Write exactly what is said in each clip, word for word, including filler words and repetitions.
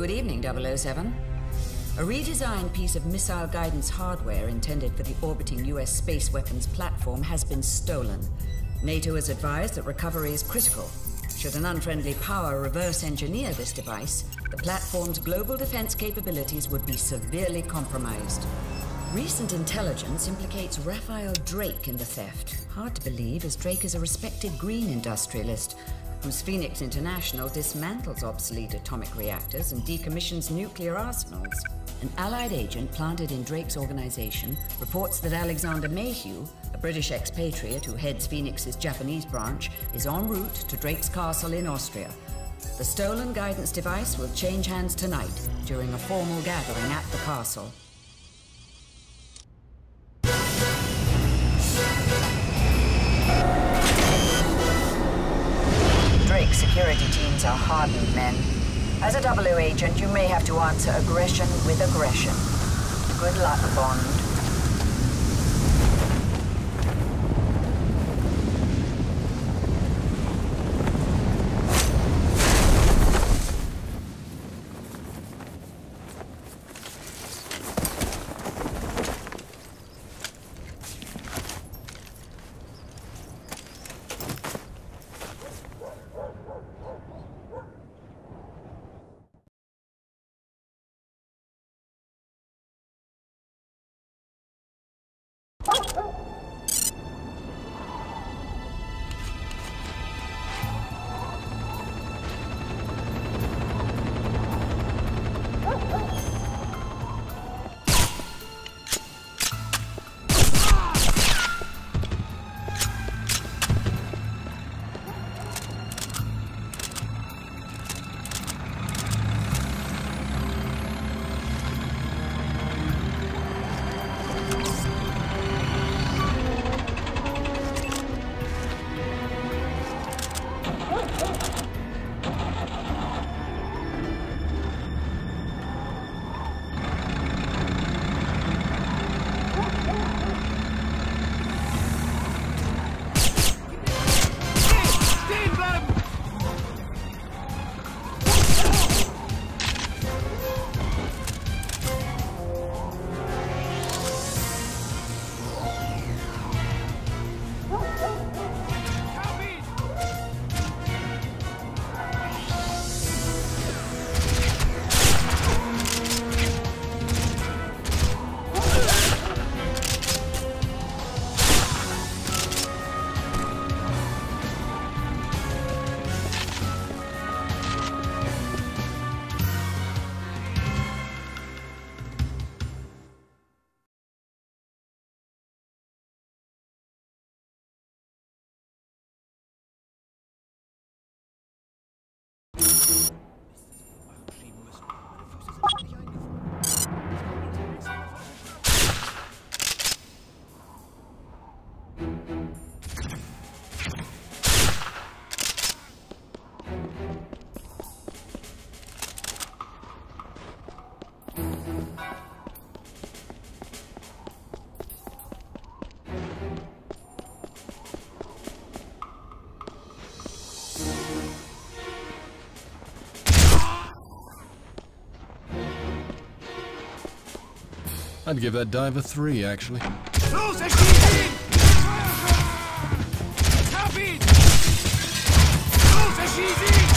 Good evening, double oh seven. A redesigned piece of missile guidance hardware intended for the orbiting U S space weapons platform has been stolen. NATO has advised that recovery is critical. Should an unfriendly power reverse engineer this device, the platform's global defense capabilities would be severely compromised. Recent intelligence implicates Raphael Drake in the theft. Hard to believe, as Drake is a respected green industrialist whose Phoenix International dismantles obsolete atomic reactors and decommissions nuclear arsenals. An Allied agent planted in Drake's organization reports that Alexander Mayhew, a British expatriate who heads Phoenix's Japanese branch, is en route to Drake's castle in Austria. The stolen guidance device will change hands tonight during a formal gathering at the castle. Drake's security teams are hardened men. As a double O agent, you may have to answer aggression with aggression. Good luck, Bond. I'd give that dive a three, actually. Los, erschießen! Hab ihn! Los, erschießen!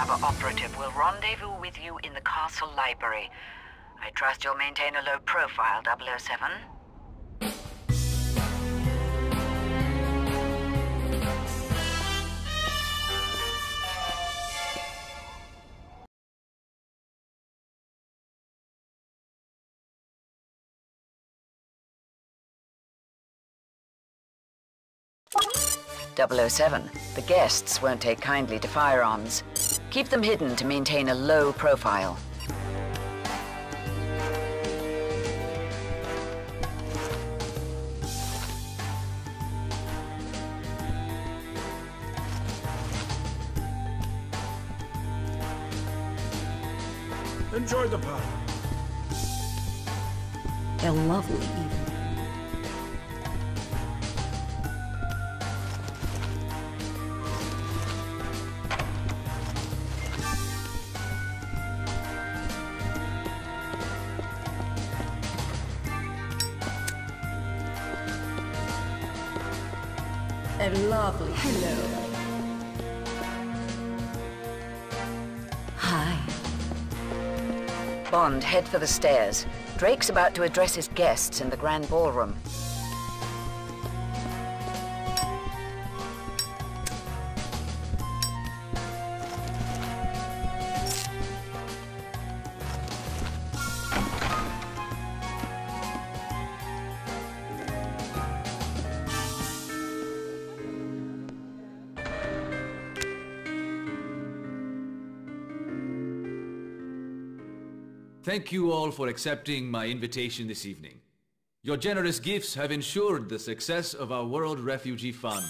undercover operative will rendezvous with you in the castle library. I trust you'll maintain a low profile, double oh seven. double oh seven, the guests won't take kindly to firearms. Keep them hidden to maintain a low profile. Enjoy the party. A lovely evening. A lovely hello. Hi. Bond, head for the stairs. Drake's about to address his guests in the grand ballroom. Thank you all for accepting my invitation this evening. Your generous gifts have ensured the success of our World Refugee Fund.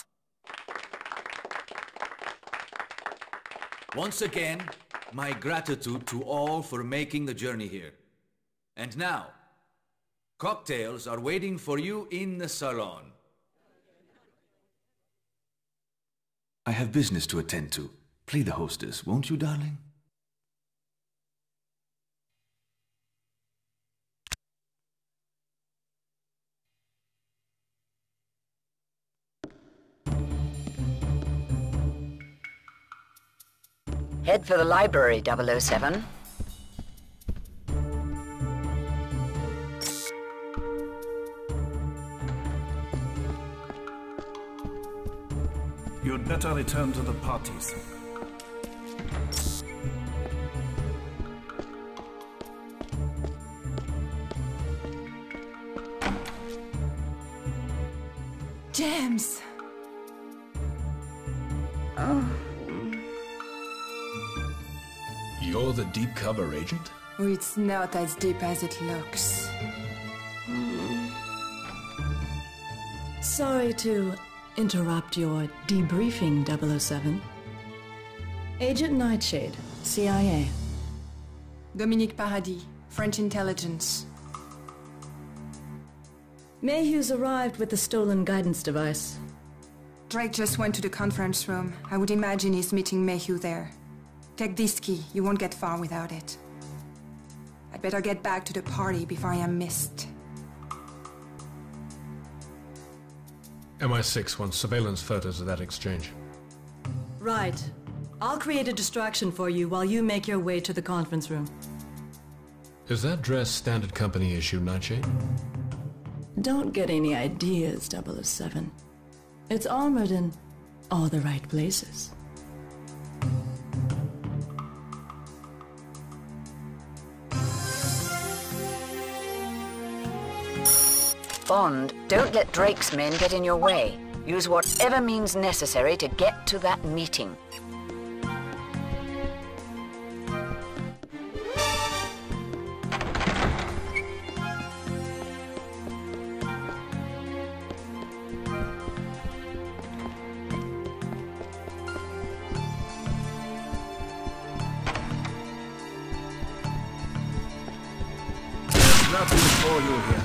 Once again, my gratitude to all for making the journey here. And now, cocktails are waiting for you in the salon. I have business to attend to. Play the hostess, won't you, darling? Head for the library, double oh seven. You'd better return to the parties. James! Oh. You're the deep cover agent? Oh, it's not as deep as it looks. Sorry to interrupt your debriefing, double oh seven. Agent Nightshade, C I A. Dominique Paradis, French intelligence. Mayhew's arrived with the stolen guidance device. Drake just went to the conference room. I would imagine he's meeting Mayhew there. Take this key. You won't get far without it. I'd better get back to the party before I am missed. M I six wants surveillance photos of that exchange. Right. I'll create a distraction for you while you make your way to the conference room. Is that dress standard company issue, Nightshade? Don't get any ideas, double oh seven. It's armored in all the right places. Bond, don't let Drake's men get in your way. Use whatever means necessary to get to that meeting. Nothing for you here.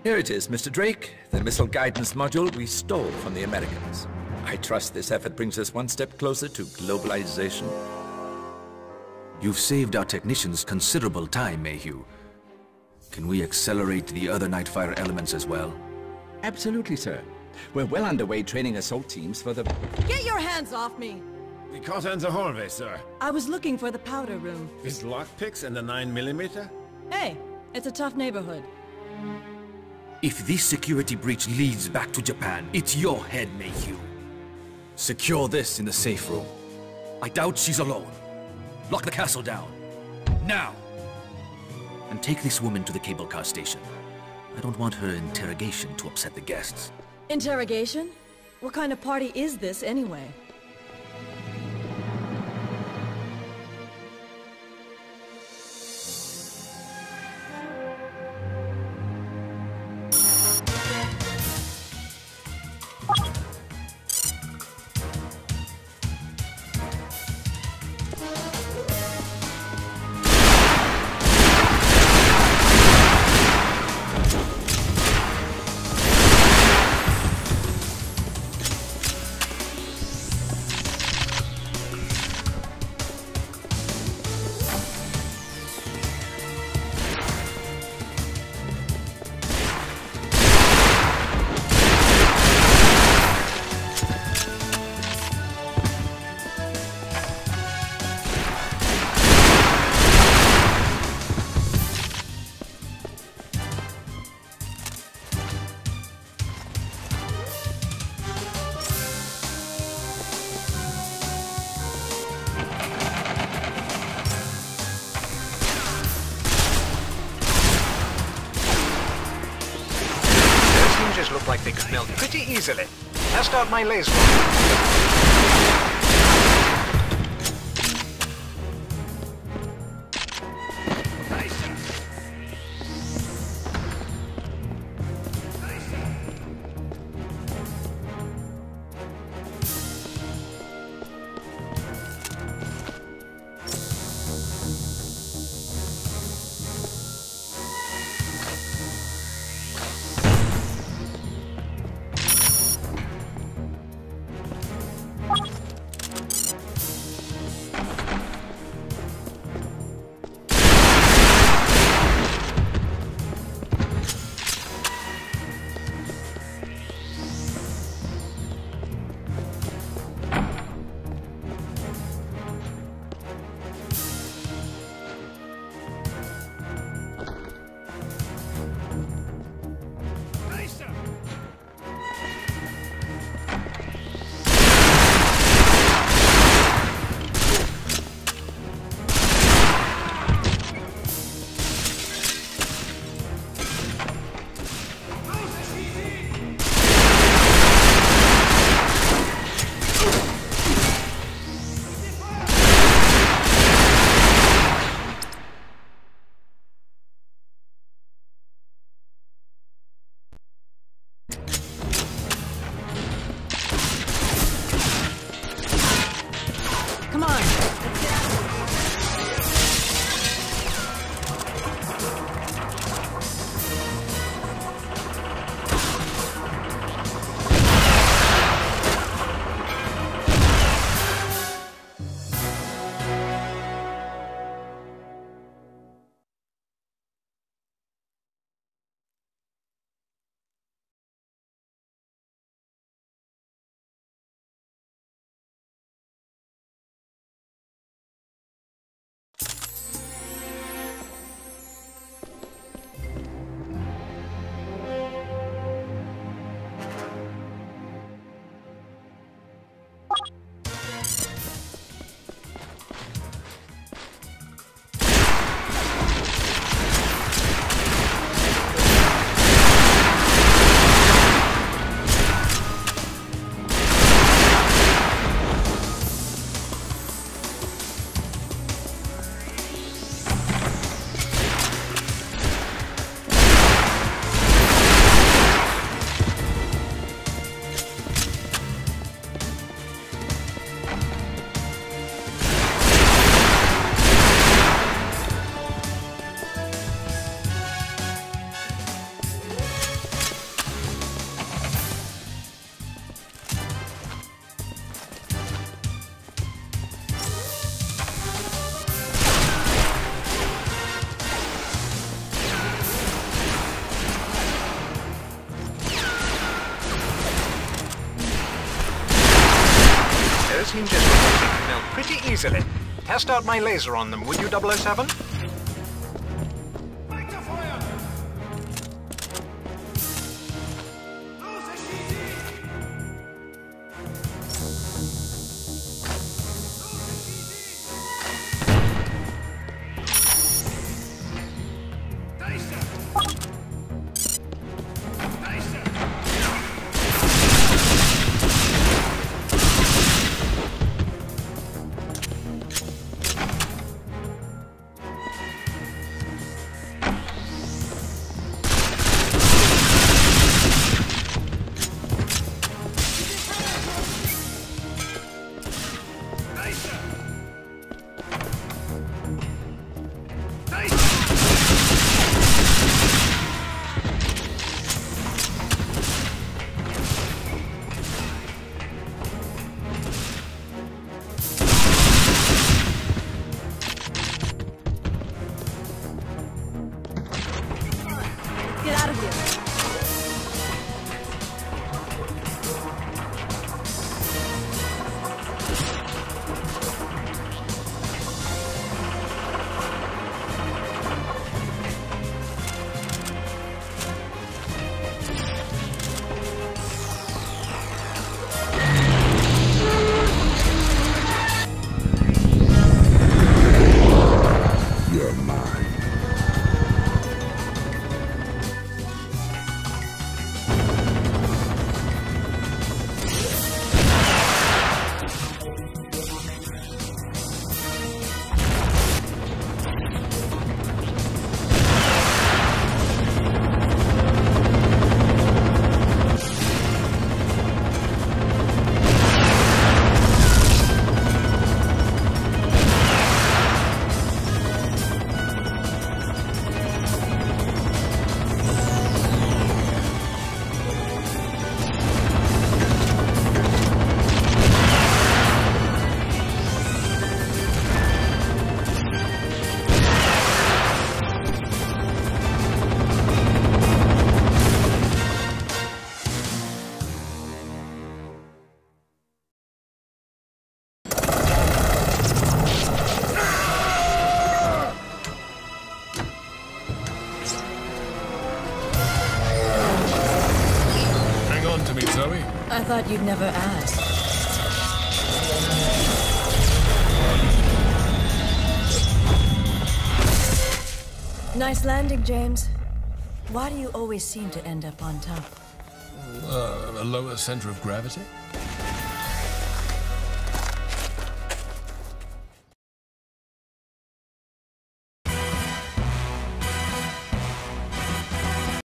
Here it is, Mister Drake, the missile guidance module we stole from the Americans. I trust this effort brings us one step closer to globalization. You've saved our technicians considerable time, Mayhew. Can we accelerate the other Nightfire elements as well? Absolutely, sir. We're well underway training assault teams for the... Get your hands off me! We caught in the hallway, sir. I was looking for the powder room. Is lockpicks and the nine millimeter? Hey, it's a tough neighborhood. If this security breach leads back to Japan, it's your head, Mayhew. Secure this in the safe room. I doubt she's alone. Lock the castle down. Now! And take this woman to the cable car station. I don't want her interrogation to upset the guests. Interrogation? What kind of party is this, anyway? Look like they could melt pretty easily. Test out my laser. those seem to melt pretty easily. Test out my laser on them, would you, double oh seven? I thought you'd never ask. Nice landing, James. Why do you always seem to end up on top? Uh, a lower center of gravity?